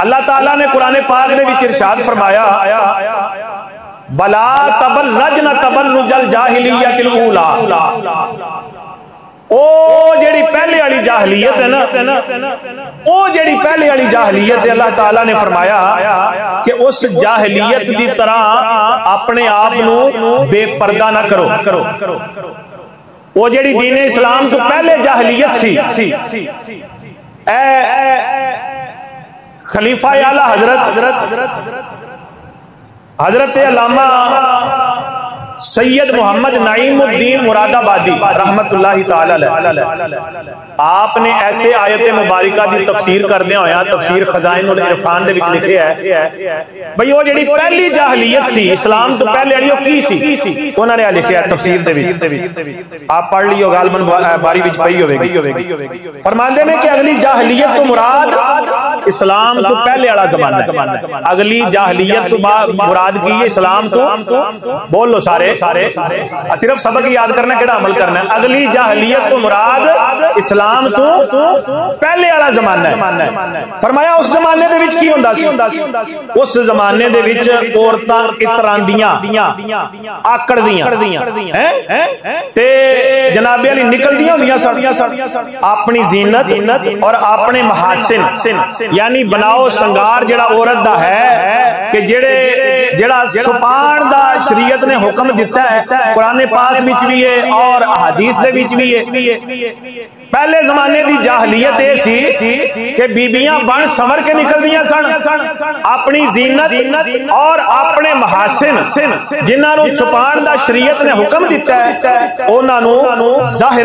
अल्लाह ताला ने कुरान पाक दे विच इरशाद फरमाया वला तबल्लजना तबल्लुजल जाहिलियतिल ऊला। ओ जेड़ी पहले वाली जाहलियत है ना, ओ जेड़ी पहले वाली जाहलियत है, अल्लाह ताला ने फरमाया कि उस जाहलियत की तरह अपने आप नू बेपर्दा ना करो। वो जेड़ी दीन इस्लाम तो पहले जाहलियत सी खलीफा आला हजरत अल्लामा सैयद मोहम्मद नईमुद्दीन मुरादाबादी रहमतुल्लाहि ताला अलैह आपने ऐसे आयत मुबारका दी तफसीर करदे होया तफसीर खजाइनुल इरफान दे विच लिखिया है भाई वो जेड़ी पहली जाहलियत सी इस्लाम तो पहले वाली की सी उन्होंने लिखिया तफसीर दे विच आप पढ़ लियो गालबन बारी विच पई होवेगी। फरमांदे ने कि अगली जाहलियत तो मुराद इस्लाम तो पहले वाला जमाना, अगली जाहलियत तो मुराद की है इस्लाम तो बोल लो सारे सिर्फ सबक याद करना केड़ा अमल करना है। अगली जाहलियत तो मुराद इस्लाम तो पहले वाला जमाना है। फरमाया उस जमाने दे विच की हुंदा सी, उस जमाने दे विच औरतां इतरांदियां आकड़दियां ते जनाबे अली निकलदियां हुंदियां सन अपनी जीनत और अपने महासिन यानी बनाओ संगार जेड़ा औरत दा है कि जेड़ा छुपाण दा शरीयत ने हुक्म दिता है कुरान पाक विच भी है और हदीस दे विच भी है। पहले जमाने दी जाहलियत ये सी कि बीबियां बन संवर के निकलदियां सन अपनी जीनत और अपने महासिन जिन्हां नूं छुपाण दा शरीयत ने हुक्म दिता है उन्हां नूं जाहिर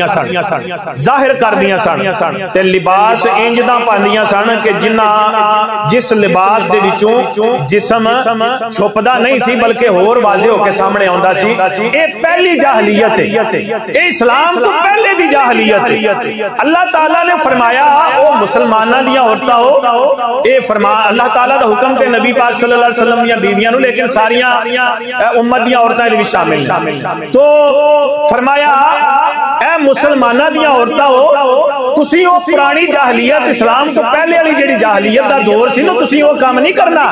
करदियां सन ते लिबास इंज दा पांदियां सन कि जिस लिबास दे विचों जिस्म छुपदा नहीं सी बल्कि होर वाज़े होके सामने आउंदा सी। ये पहली जाहलियत है, इस्लाम तो पहले दी जाहलियत। अल्लाह ताला ने फरमाया ओ मुसलमानां दी औरतां हो, ए फरमा अल्लाह ताला दा हुक्म ते नबी पाक सल्लल्लाहु अलैहि वसल्लम दी बीवियां नु लेकिन सारियां उम्मत दी औरतां दे विच शामिल। तो फरमाया ए मुसलमानां दी औरतां हो, तुसी ओ पुरानी जाहलियत इस्लाम तो पहले वाली जेड़ी जाहलियत दा दौर सी ना तुसी ओ काम नहीं करना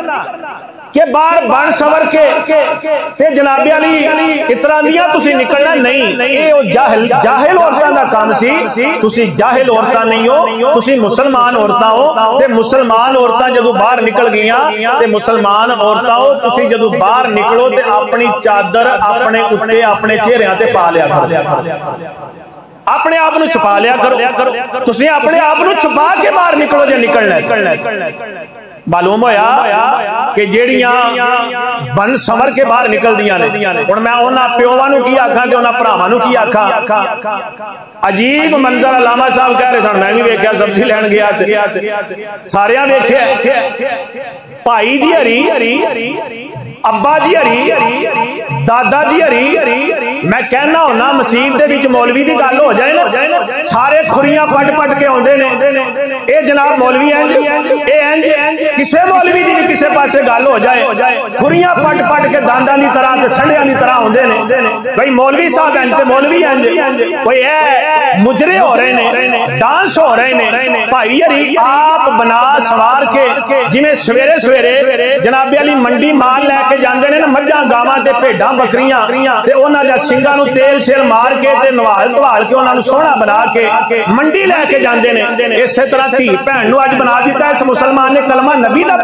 कि बार बन सवर के ते जनाबे वाली इतरांदियां तुसी निकलना नहीं। ये ओ जाहिल औरतां दा काम सी। तुसी जाहिल औरतां नहीं हो, तुसी मुसलमान औरतां हो ते मुसलमान औरतां जदों बाहर निकल गईयां ते मुसलमान औरतां हो तुसी जदों बाहर निकलो ते अपनी चादर अपने उत्ते अपने चेहरिਆਂ ते पा लिया करो, अपने आप नूं छुपा लिया करो। तुसी अपने आप नूं छुपा के बाहर निकलो जे निकलना। मालूम होया कि जेड़ियां बन संवर के बाहर निकलदियां ने हुण मैं उन्हां प्योवां नूं की आखां ते उन्हां भरावां नूं की आखां। अजीब मंजर अलामा साहब कह रहे सन, मैं भी वेख्या सब्जी लैण गया ते सारियां वेख्या भाई जी हरी अब्बा जी हरी दादा जी हरी। मैं कहना होना मसीत दे विच मौलवी दी गल हो जाए ना सारे खुरियां पट के आउंदे ने ए जनाब मौलवी इंज किसे मौलवी दी किसे पासे गल हो जाए खुरियां पट के दांदां दी तरह ते संडियां दी तरह आउंदे ने भाई मौलवी साहब इंज ते मौलवी इंज कोई ए मुजरे हो रहे ने डांस हो रहे ने। भाई हरी आप बना सवार के जिवें सवेरे सवेरे जनाबे वाली मंडी माल लैके जांदे ने ना मझां गावां ते भेडां बकरियां ते उन्हां दे सिंगां नूं तेल शेल मार के ते नवाल धवाल के उन्हां नूं सोहना बना के मंडी लैके जांदे ने। इसे तरह धी भैन नूं अज बना दिता इस मुसलमान ने कलमा नबी दा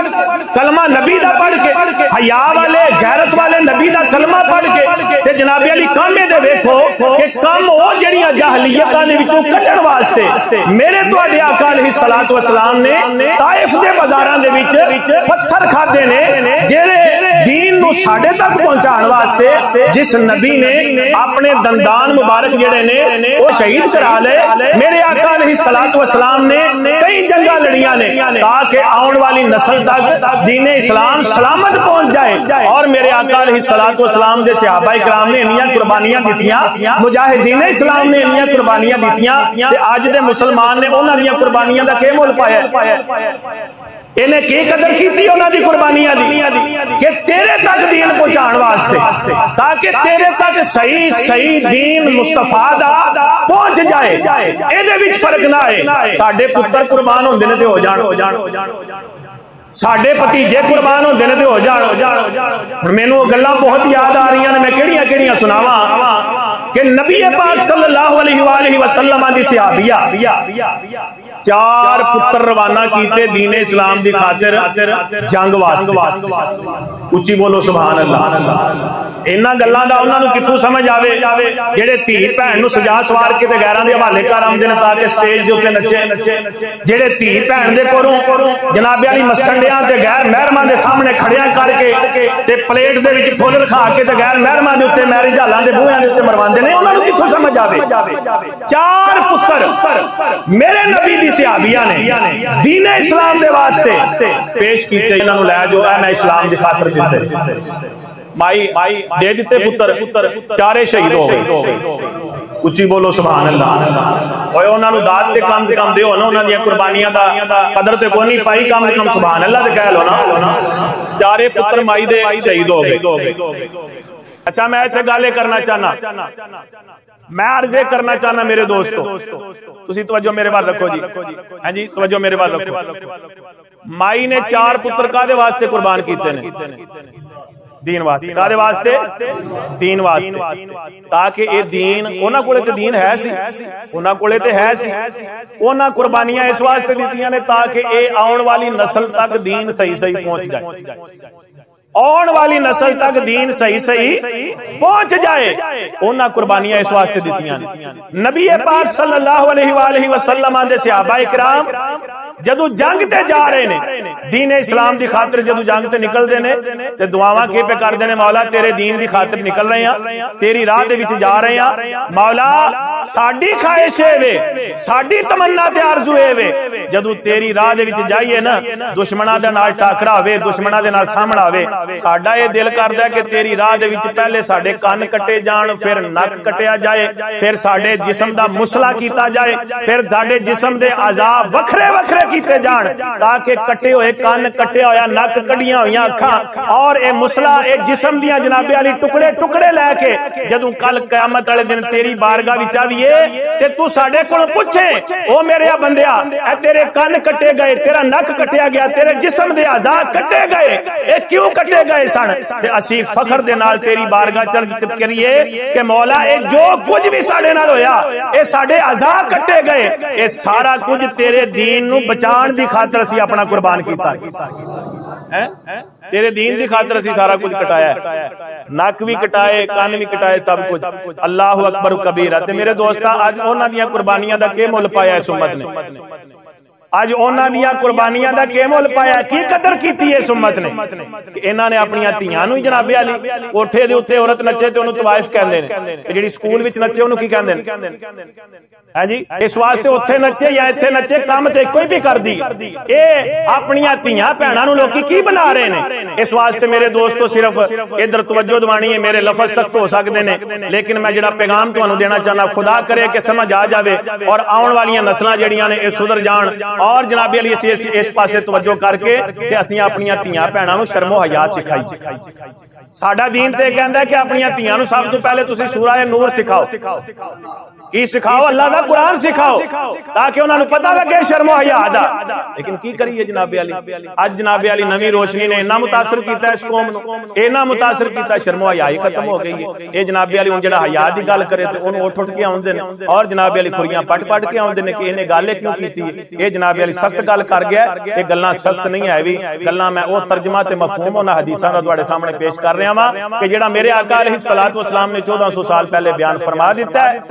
पढ़ के हया वाले गैरत वाले नबी दा कलमा पढ़ के ते जनाबे अली कामे दे वेखो कि कम ओ जड़ियां जाहलियतां दे विचों कड्ढण वास्ते मेरे तुहाडे आका अलैहिस्सलातु वस्सलाम ने ताइफ दे बाजारां दे विच पत्थर खादे ने जेड़े दीन नूं साडे तक पहुंचाण वास्ते जिस नबी ने अपने दंदान मुबारक जेड़े ने वो शहीद करा ले। मेरे आका अलैहिस्सलातु वस्सलाम ने कई जंगां लड़ियां ने ताकि आउण वाली नस्ल तक दीन इस्लाम सलामत पहुंच जाए। और मेरे आका अलैहिस्सलातु वस्सलाम दे सहाबा इकराम ने इन्नियां कुर्बानियां दित्तियां, मुजाहिदीन इस्लाम ने इन्नियां कुर्बानियां दित्तियां ते अज दे मुसलमान ने उन्हां दीयां कुर्बानियां दा के मुल पाया? इन्हें की कदर की उन्हां दी कुर्बानियां दी कि तेरे तक दीन पहुंचाने वास्ते, ताकि तेरे तक सही सही दीन मुस्तफा दा पहुंच जाए। इहदे विच फर्क ना आए साडे पुत्तर कुर्बान होंदे ने ते हो जाण, साडे भतीजे कुर्बान होंदे ने ते हो जाण। हुण मैनूं ओह गल्लां बहुत याद आ रही ने, मैं किहड़ियां किहड़ियां सुनावां कि नबी पाक सल्लल्लाहु अलैहि वसल्लम दी सहाबिया 4 पुत्र रवाना कीते दीन इस्लाम दी खातिर जंग वास्ते। उच्ची बोलो सुभान अल्लाह। इन्हां गल्लां दा उन्हां नूं कित्थों समझ आवे जेड़े धी भैन नूं सजा सवार के ते गैरां दे हवाले कर आउंदे ने ताकि स्टेज दे उत्ते नचे, जेड़े धी भैन दे कोलों जनाबे वाली मस्टंडियां ते गैर महरमां दे सामने खड़ियां करके ते प्लेट दे विच फुल रखा के ते गैर महरमां दे उत्ते मैरिज हालां दे बूहियां दे उत्ते मरवांदे ने, उन्हां नूं कित्थों समझ आवे? 4 पुत्र मेरे नबी दी सहाबिया ने दीन इस्लाम दे वास्ते पेश कीते, इन्हां नूं लै जो मैं इस्लाम दी खातिर दित्ते। माई दे दिते पुत्र, 4 शहीद हो गए। उच्ची बोलो सुभान अल्लाह। ओए उन्हां नूं दात ते कम से कम दिओ ना, उन्हां दी कुर्बानियां दा कदर ते कोई नहीं पाई, कम से कम सुभान अल्लाह ते कह लो ना। 4 पुत्र माई दे शहीद हो गए। अच्छा मैं इत्थे गल करना चाहना, मैं अर्जे करना चाहना मेरे दोस्तों, तुसी तवज्जो मेरे वाल रखो जी। हां जी तवज्जो मेरे वाल रखो। माई ने 4 पुत्र कादे वास्ते कुर्बान कीते ने? दीन वास्ते। कादे वास्ते? दीन वास्ते, ताकि ये दीन उन्हां कोले ते दीन है सी, उन्हां कोले ते है सी, उन्हां कुर्बानियां इस वास्ते दित्तियां ने ताकि ये आउण वाली नस्ल तक दीन सही सही पहुंच जाए, आउण वाली नस्ल तक दीन सही सही पहुंच जाए। उन्हां कुर्बानियां इस वास्ते दित्तियां ने। नबी पाक सल्लल्लाहु अलैहि वसल्लम दे सहाबा इकराम जदों जंग ते जा रहे ने दीन इस्लाम दी खातिर, जदों जंग ते निकलदे ने ते दुआवां के पे करदे ने, मौला तेरे दीन दी खातिर निकल रहे हैं, तेरी राह दे विच जा रहे हैं, मौला साडी ख्वाहिश है वे, साडी तमन्ना ते आरज़ू है वे जदों तेरी राह दे विच जाइए ना, दुश्मनां दे नाल टाकरा होवे, दुश्मनां दे नाल सामना होवे, साडा ये दिल करदा है कि तेरी राह दे विच पहले साडे कान कटे जाण, फिर नक कटिया जाए, फिर साडे जिस्म दा मुसला कीता जाए, फिर साडे जिस्म दे अज़ाब वखरे वखरे कीते जाण, ताकि कटे हुए कान, कटिया होया नक, कड़ियां होईयां अखां और ए मुसला ए जिस्म दियां जनाबे वाली टुकड़े टुकड़े लैके जदों कल कयामत वाले दिन तेरी बारगाह विच आवीए ते तू साडे कोल पुछे, ओ मेरे बंदिया ए तेरे कान कटे गए, तेरा नक कटिया गया, तेरे जिस्म दे अज़ा कटे गए, ए क्यों कटे गए सन? ते असीं फखर दे नाल तेरी बारगाह चर्च करिए कि मौला ए जो कुछ भी साडे नाल होया ए साडे अज़ा कटे गए, ए सारा कुछ तेरे दीन नूं बचाण दी खातिर असीं अपना कुर्बान कीता है, तेरे दीन दी खातिर असीं सारा कुछ कटाया, नक भी कटाए, कान भी कटाए, सब कुछ। अल्लाहु अकबर कबीरा। ते मेरे दोस्ता अज उन्हां दियां कुर्बानियां दा के मुल पाया इस उम्मत ने? अज उन्हां दियां कुर्बानियां दा के मुल पाया, की कदर कीती है इस उम्मत ने? इन्हां ने अपनियां धीआं नूं जनाबे वाली कोठे दे उत्ते औरत नचे ते ओनू तवाइफ कहंदे ने, ते जेहड़ी स्कूल विच नचे ओनू की कहंदे ने? हां जी इस वास्ते उत्थे नचे या इत्थे नचे, काम ते कोई भी कर दी, ए अपनियां धीआं भैणां नूं लोकी की बना रहे ने? इस वास्ते मेरे दोस्तों सिर्फ इधर तवज्जो दवानी है, मेरे लफज सख्त हो सकदे ने, लेकिन मैं जिहड़ा पैगाम तुहानूं देना चाहना, खुदा करे कि समझ आ जावे और आउण वालियां नस्लां जिहड़ियां ने इह सुधर जाण और जनाबे अली इस पासे तवज्जो करके ते असीं अपनियां धीआं भैणां नूं शर्मो हया सिखाई। साडा दीन ते कहंदा है कि अपनियां धीआं नूं सब तो पहले तुसीं सूरह नूर सिखाओ, की सिखाओ? अल्लाह दा कुरान सिखाओ, ताकि उन्हां नूं पता लगे शर्मो हया दा। लेकिन की करिए जनाबे अली, अज जनाबे अली नवी रोशनी ने इन्ना मुतासर कीता इस कौम नूं, इन्ना मुतासर कीता शर्मो हया ही खत्म हो गई है। ये जनाबे अली हुण जिहड़ा हया दी गल करे ते ओनू उठ के आउंदे ने और जनाबे अली खुरियां पट के आउंदे ने कि इहने गल क्यों कीती? ये जनाबे अली सख्त गल कर गया, ये गल्लां सख्त नहीं है भी गल्लां, मैं वो तर्जमा ते मफहूम उन्हां हदीसां दा तुहाडे सामने पेश कर रहा वां कि जिहड़ा मेरे आका अलैहिस्सलातु वस्सलाम ने 1400 साल पहले बयान फरमा दिता है, और मैं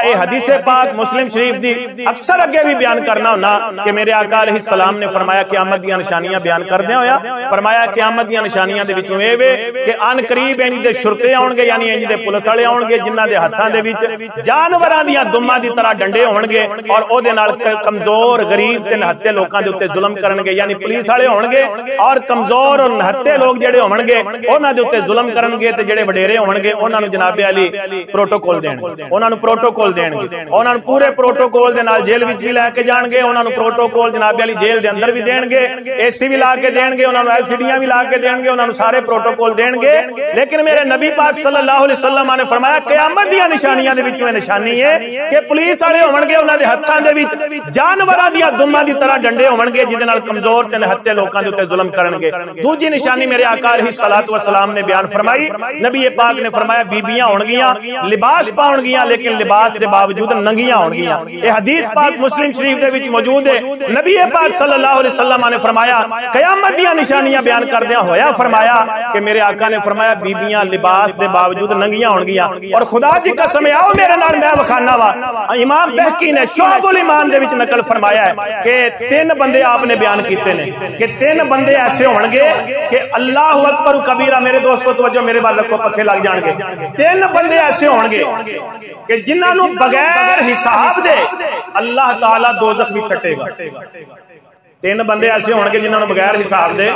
ये हदीस पाक मुस्लिम शरीफ दी अक्सर अगे भी बयान करना होना कि मेरे आका अलैहिस्सलाम ने फरमाया क़यामत दी निशानियां बयान करदे होया फरमाया क़यामत दी निशानियां दे विचों ए वे कि अन करीब इंज दे शुरते आउणगे यानी इंज दे पुलिस वाले आउणगे जिन्हां दे हत्थां दे विच जानवरां दीयां दुम्मां दी तरह डंडे होणगे और ओहदे नाल कमजोर गरीब ते नहत्ते लोकां दे उत्ते जुल्म करनगे यानी पुलिस वाले होणगे और कमजोर और नहत्ते लोग जेड़े होणगे उन्हां दे उत्ते जुल्म करनगे ते जेड़े वडेरे होणगे उन्हां नूं जनाबे अली प्रोटोकॉल देणगे उन्हां नूं प्रोटोकॉल देणगे उन्हां नूं पूरे प्रोटोकॉल दे नाल जेल विच भी लैके जाणगे उन्हां नूं प्रोटोकॉल जनाबे अली जेल दे अंदर भी देणगे एसी भी ला के देणगे उन्हां नूं एलसीडीआं भी ला के देणगे उन्हां नूं सारे प्रोटोकॉल देणगे लेकिन मेरे नबी पाक सल्लल्लाहु अलैहि वसल्लम ने फरमाया क़यामत दी निशानियां दे विचों निशानी है कि पुलिस वाले होणगे उन्हां दे हत्थां दे विच जानवरां दी दुम्मां दी तरह डंडे होणगे जिहदे नाल कमजोर ते निहत्ते लोकां दे उत्ते जुल्म करनगे दूजी निशानी मेरे आका अलैहिस्सलातु वस्सलाम ने बयान फरमाई नबी पाक ने फरमाया बीबियां होणगियां लिबास पाउणगियां लेकिन लिबास दे बावजूद नंगियां होणगियां ये हदीस पाक मुस्लिम शरीफ दे विच मौजूद है नबी पाक सल्लल्लाहु अलैहि वसल्लम ने फरमाया क़यामत दी निशानियां बयान करदियां होया फरमाया कि मेरे आका ने फरमाया बीबियां लिबास दे बावजूद नंगियां होणगियां और खुदा दी कसम है आओ मेरे नाल मैं वखाना वा इमाम बहकी ने शुअबुल ईमान दे विच नकल फरमाया है कि तीन बंदे आपने बयान कीते ने कि तीन बंदे ऐसे होणगे कि अल्लाहु अकबर कबीरा मेरे दोस्तों तवज्जो मेरे वाल रखो पखे लग जाणगे तीन बंदे ऐसे होणगे कि जिन्हां नूं बगैर हिसाब दे अल्लाह ताला दोज़ख विच सट्टेगा तीन बंदे ऐसे होणगे जिन्हां नूं बगैर हिसाब दे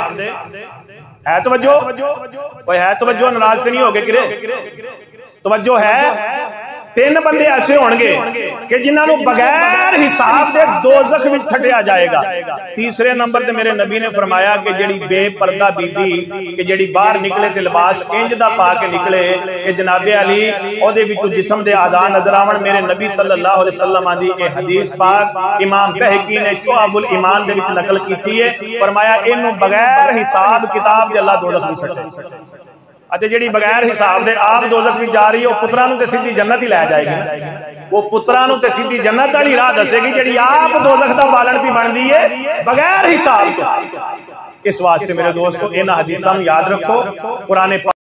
है तवज्जो कोई है तवज्जो नाराज ते नहीं हो गए किरे तवज्जो है तीन बंदे ऐसे होणगे कि जिन्हां नूं बगैर हिसाब दे दोज़ख विच छड्डिया जाएगा तीसरे नंबर ते मेरे नबी ने फरमाया कि जेड़ी बेपर्दा बीबी कि जेड़ी बाहर निकले ते लिबास इंज दा पा के निकले कि जनाबे अली ओदे विचों जिस्म दे आधा नजर आवण मेरे नबी सल्लल्लाहु अलैहि वसल्लम दी ये हदीस पाक इमाम बहकी ने शुअबुल ईमान दे विच नकल कीती है फरमाया इनू बगैर हिसाब किताब दे अल्लाह दोज़ख विच सट्टे अते जेड़ी बगैर हिसाब दे आप दोज़ख विच जा रही है वो पुत्रां नूं ते सीधी जन्नत ही लै जाएगी वो पुत्रां नूं ते सीधी जन्नत वाली राह दसेगी जेड़ी आप दोज़ख दा बालन भी बनदी है बगैर हिसाब तो इस वास्ते मेरे दोस्तों इन्हां हदीसां नूं याद रखो कुरान